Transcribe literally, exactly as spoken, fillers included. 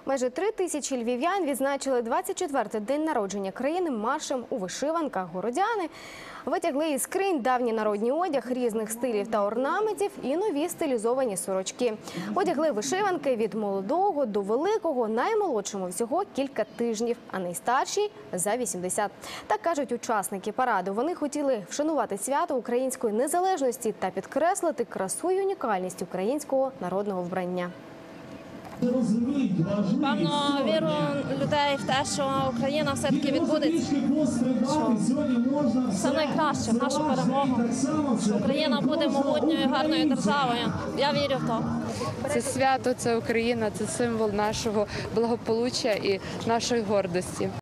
Майже три тисячі львів'ян відзначили двадцять четвертий день народження країни маршем у вишиванках. Городяни витягли із скринь давній народний одяг різних стилів та орнаментів і нові стилізовані сорочки. Одягли вишиванки від молодого до великого, наймолодшому всього кілька тижнів, а найстаршій – за вісімдесят. Так кажуть учасники параду. Вони хотіли вшанувати свято української незалежності та підкреслити красу і унікальність українського народного вбрання. Певно, віру людей в те, що Україна все-таки відбудеться, що все найкраще в нашу перемогу, що Україна буде могутньою, гарною державою. Я вірю в то. Це свято, це Україна, це символ нашого благополуччя і нашої гордості.